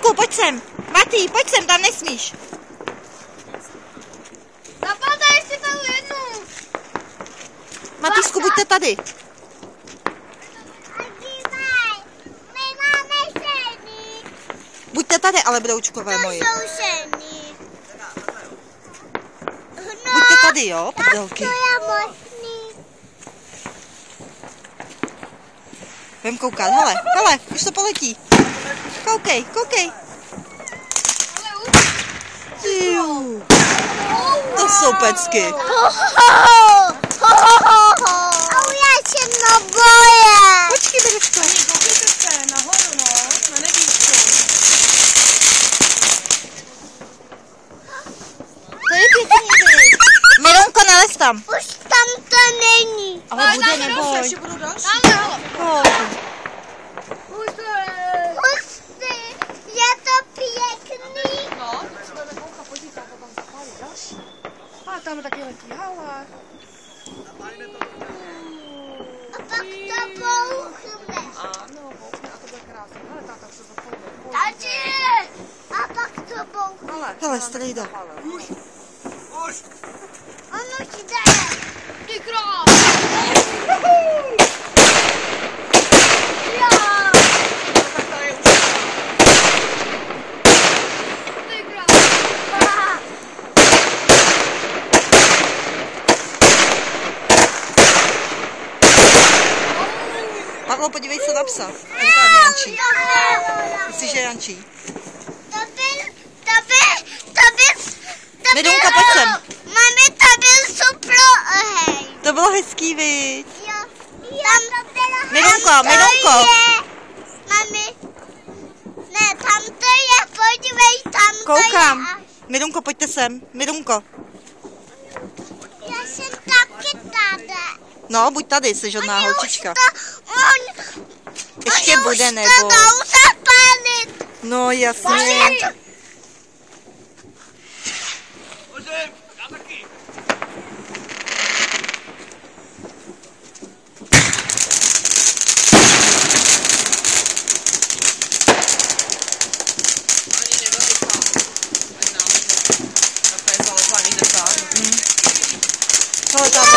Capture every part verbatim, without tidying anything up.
Matýsku, pojď sem. Matý, pojď sem, tam nesmíš. Zapadá ještě tam jednu. Matýsku, buďte tady. Buďte tady, ale broučkové moji. Buďte tady, jo, prdelky. Vem koukat, hele, hele, už to poletí. Koukej, koukej. Jú, to jsou pecky. A já se neboje. Počkej, Beruško. Koukejte se nahoru, no, na nebíčku. To je pěkný, viď? Mironko, nalez tam. Už tam to není. Ale bude, neboj. Ještě budou další. Pojď. Pusty, je to pěkný. No, teď jsme nekouka, pojďte se tam zapálit další. A tam taky letí hala. A pak to bouchne. Ano, bouchne a to bude krásné. Hele, táta se zapojíme. Tady. A pak to bouchne. Hele, Hele, strejda. Už, už. On už jde. Ty krás. Jo. Tak tady už. Ty krás. Pavlo, podívej se na psa. On tam jančí. Myslíš, že jančí? To byl, to byl, to byl, to Mirunka, pojď sem. Mami, to byl super, hej. To bylo hezký, viď? Jo, tam to bylo. Mirunko, Tam to Mirunko. je. Mami, ne, tam to je, podívej, tam to Koukám. je. Mirunko, pojďte sem. Mirunko. Já jsem taky tady. No, buď tady, jsi žodná Oni holčička. Už to, on, Ještě oni bude, už nebo? to jdou zapálit. No, jasně. Je to, Tohle tam.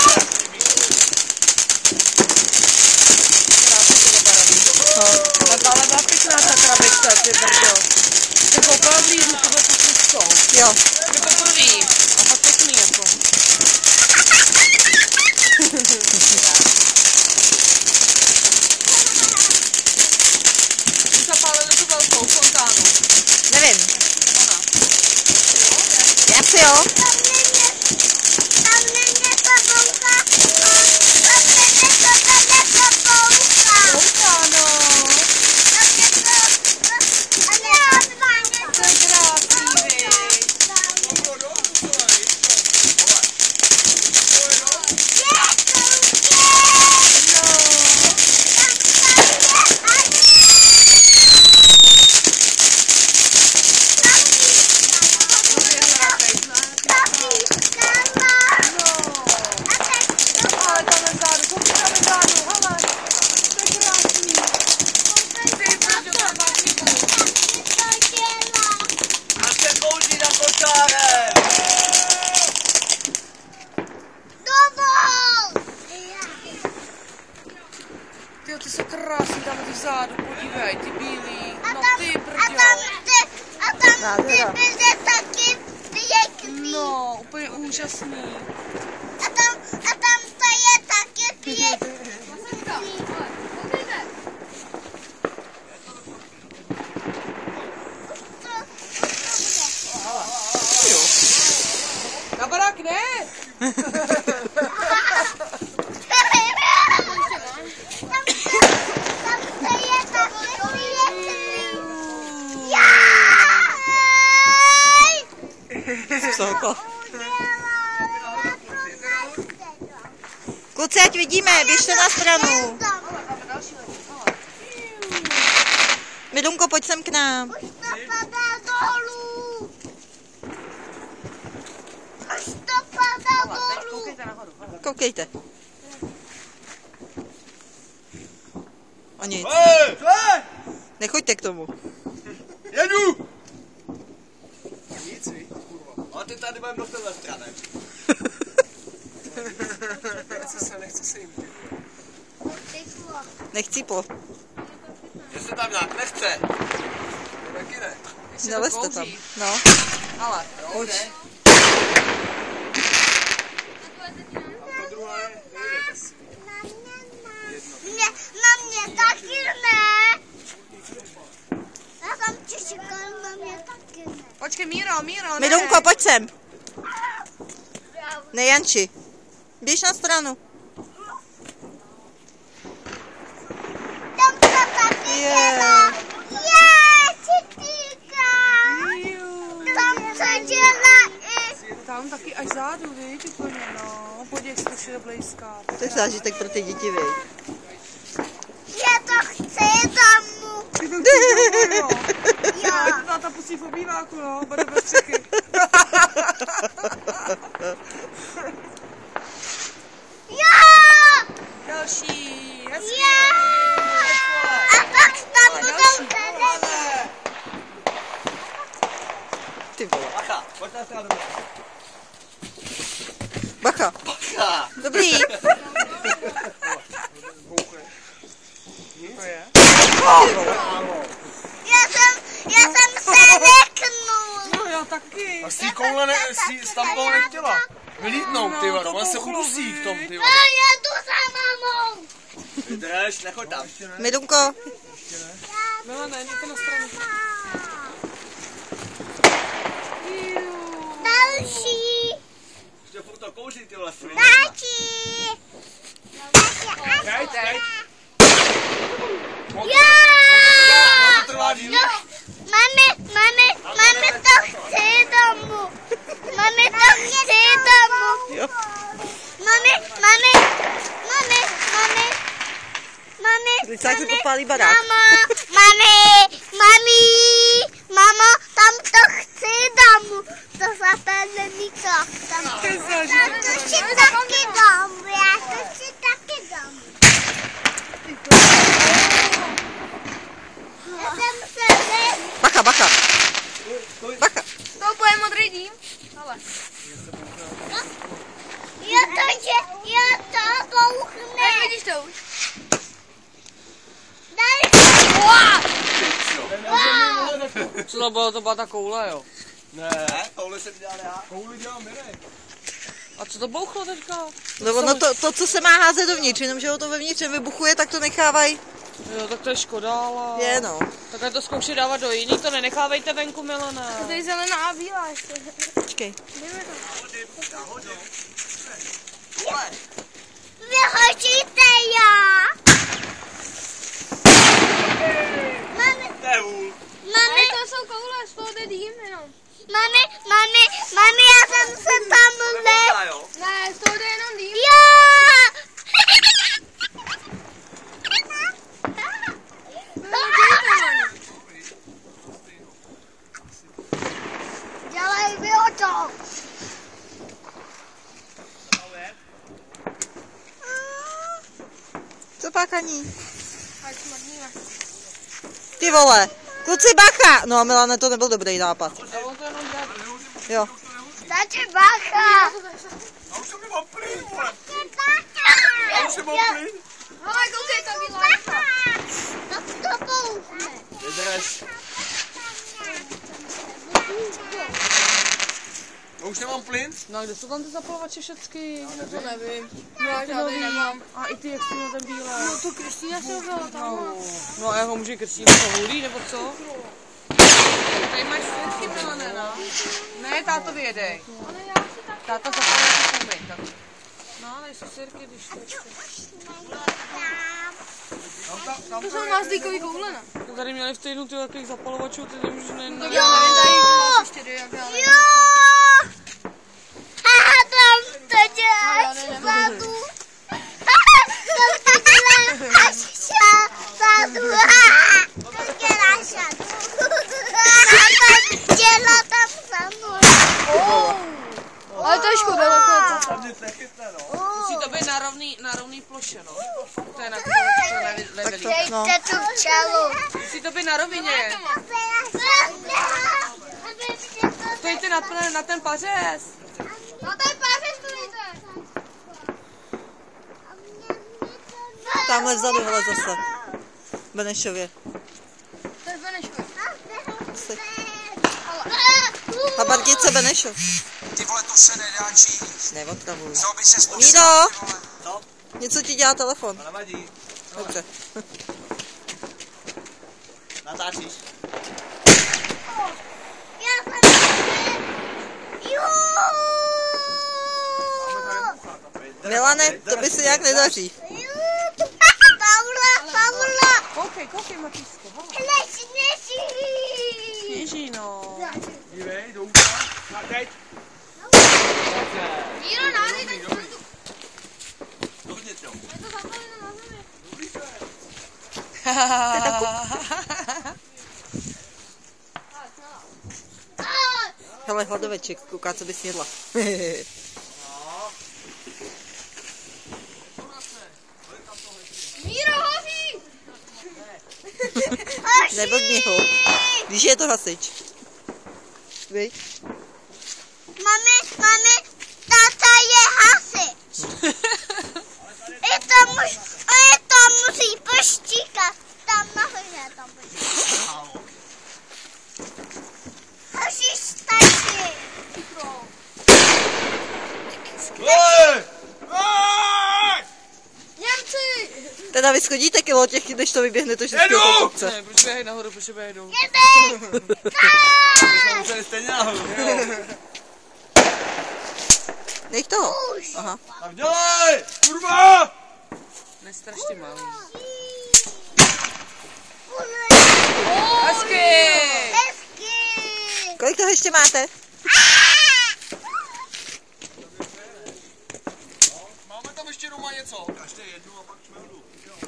Ale byla pěkná ta krabička, ty brdo. Ty koupala blíznu, tohle tu pustou. Jo. Je poprvé. A fakt pěkný jako. Ty zapálili tu velkou fontánu. Nevím. Ona. Asi jo. tam není to boucha. Tam není to, tam je to boucha. Fontáno. Tam je to, a ne odváně to. To je krásný, viď. Ale tam je vzadu, koukej tam je vzadu, hele. To je krásný. Ty brdo, tam máš výborný. A se kouzí za kočárem! Tyjo, ty jsou krásný tam ty vzadu, podívej, ty bílý. A No tam, ty a brďo. tam ty, a tam ty Nádhera. byly taky pěkný. No, úplně úžasný. A tam, a tam to je taky pěkný. Na barák ne! Tam, tam to je taky pěkný. Jaj! Vsoko. Kluci, ať vidíme, běžte na stranu. Mirunko, pojď sem k nám. Už to padá dolů. Už to padá dolů. Koukejte. O nic. Hej! Co je? Nechoďte k tomu. Jedu! Nic, vy, kurva. A ty tady budeme do téhle strany. Nechce se, nechce se jim. Nechcíplo. Že se tam nějak nechce. To taky ne. Nelezte tam. No. Ale, Pojď. Mě, na mě taky ne. Já jsem ti říkal, na mě taky ne. počkej, Míro, Míro, ne. Midunko, pojď sem. Ne, Janči. Běž na stranu. Tam to taky Je. dělá. Je, Citíka. Tam to dělá i... Tam taky až zádu, víš, úplně, no. Podívej se to do blízka. To je zážitek pro ty děti, vej. Já to chci domů. Ty to chci domů, jo. Jo. Táta pusí v obýváku, no, bude bez střechy. Jo. Další, hezký. Jo. A pak tam budou tady. Ty vole. Bacha, pojď na stranu. Bacha. Bacha! Dobrý. To je. Já jsem, já jsem se neknul. No, já taky. A s tý koule ne, s tý, s tam koule nechtěla. Vylítnout, ty vado, ona se udusí v tom, ty A vado. já tu za mamou. Vydrž, nechoď tam. Midunko. Milane, jděte na stranu. Další. Ještě furt to kouří, ty vole, frýle. Další. Teď, teď. Jo. To trvá díl. No, mami, mami, mami to chce domů. Mami to chce domů. Jo. Mami, mami, mami, mami, mami, Licák mami, vypálí barák. Mama, mami, mami, mamo, tam to chce domů. To zapálne mi to. Tam to si taky domů, já to si taky domů. Já jsem se ne... Bacha, bacha. Bacha. To bude modrý dým. Ale. Já to, že, já to bouchne. Vidíš to už? Daj. Co to bylo, to byla ta koule, jo? Ne, tohle jsem dělal já. Kouli dělám Mirek. A co to bouchlo teďka? No ono to, to, co se má házet dovnitř, jenomže ho to vevnitř vybuchuje, tak to nechávají. Jo, tak to je škoda, ale... Je, no. Tak to zkoušej dávat do jiný, to nenechávejte venku, Milane. To je zelená a bílá ještě. Počkej. Vyhoříte já. Mami, To je vůl. mami, To jsou koule, z toho jde dým jenom. mami, mami, mami, já jsem se tam le... A jo. Ne, z toho jde jenom dým. Jo! Dělej vy o to. Co pákaní? Ať smrdníme. Ty vole. Kluci, bacha. No, Milane, to nebyl dobrý nápad. A on to jenom dá. Jo. Tači bacha. A už jsem mám plyn, vole. Bacha. A už jsem mám plyn. Ale koukej, to bílá. Bacha. Tak to bouchne. Vydrž. A už nemám plyn? No a kde jsou tam ty zapalovače všecky? To nevím. No, Já žádný nemám. A i ty, jak jsi měl ten bílé. No to Kristýna se vzala tam. No, no a jak ho může Kristýna to hulí, nebo co? Tady máš svědky, Milane, no. Ne, táto vyjedej. Ale já si tak... Táta zapalovače tam je, tak. No, tady jsou svědky, když to ještě. To jsou mazlíkový koule, ne? To tady měli v týdnu ty takových zapalovačů, ty nemůžu ne... Tak já nevím, tady to ještě jde, jak já nevím. Jo! Haha, tam to děláš vzadu. Haha, tam to děláš až vzadu. Haha, to děláš vzadu. Haha, dělá tam vzadu. Ale to je škoda, takhle. Tam nic nechytne, no. Musí to být na rovný, na rovný ploše, no. To je na to, to je na levelí. No. Dejte tu čelu. Musí to být na rovině. To Koukejte na, ten- na ten pařez. No ten pářez tu nejde. Tamhle vzadu, hele zase. Benešově. To je Benešově. Asi. Habardice Benešov. Ty vole, to se nedá číst. Neotravuj. Co by se zkusil? Míro! ty vole? Co? Něco ti dělá telefon. To nevadí. Dobře. Natáčíš? Já jsem Milane, to by se nějak nedaří. Paula, Paula, Koukej, koukej, Matýsko. lež, lež. Ježí, no. Dívej, do úka. Na teď. Míro, nádej, tak to jdu. Hodně to. Je to zapaleno na zemi. Hele, hladoveček, kouká, co by snědla. Míro, hoří! Neblbni ho. Víš, že je to hasič. Víš? Mami, mami, táta je hasič. I to, muž, i to musí poštíkat. Tam nahoře to poštíkat. Hasič stačí. Hej! Hej! Němci! Teda vy schodíte kilo těch, než to vyběhne to Jedu! českého kopce. Ne, proč běhají nahoru, proč běhají dolů? Jede! My jsme museli stejně nahoru. Nech toho. Aha. Tak dělej! Kurva! Nestrašte malý. Hezky! Hezky! Hezky! Kolik toho ještě máte? Máme tam ještě doma něco. Každý jednu a pak čmeldu.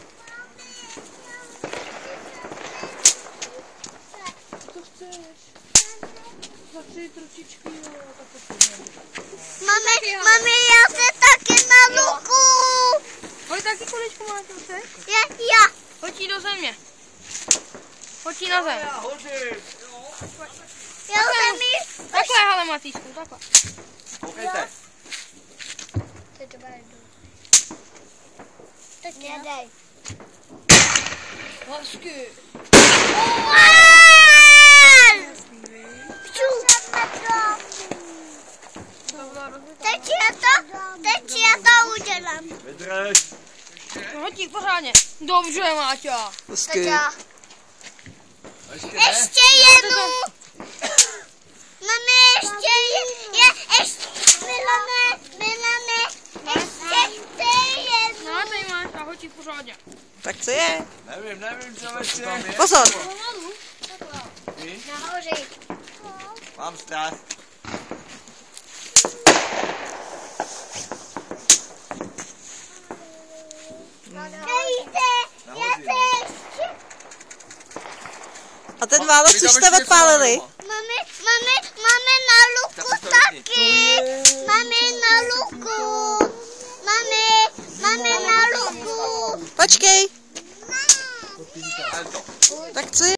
Co chceš? Za tři tručičky, jo, tak to půjde. Mami, mami, já se taky na luku. Hoď taky kuličku máte, chceš? Já, já. Hoď jí do země. Hoď jí na zem. Já hodím. Já jsem jí. Takhle, hele, Matýsku, takhle. Koukejte. Teď to bude jdu. Tak já dej. Hezky. Teď já to, teď já to udělám. Vydrž. No, hoď jí pořádně. Dobře, Máťa. Teď Hezky. já. Ještě ne? Ještě jednu. Mami, ještě je, je ještě, Milane, Milane, ještě jednu. No, tady máš a hoď jí pořádně. Tak co je? Nevím, nevím, co ještě tam je. Pozor. Pomalu. Nahoře. Mám strach. Dejte, já se ještě. A ten válec Přidám už ještě jste něco odpálili? doma. Mami, mami, máme na luku Tak to taky. Mami na luku. Mami, mami na luku. Počkej. Ale to. Tak co je?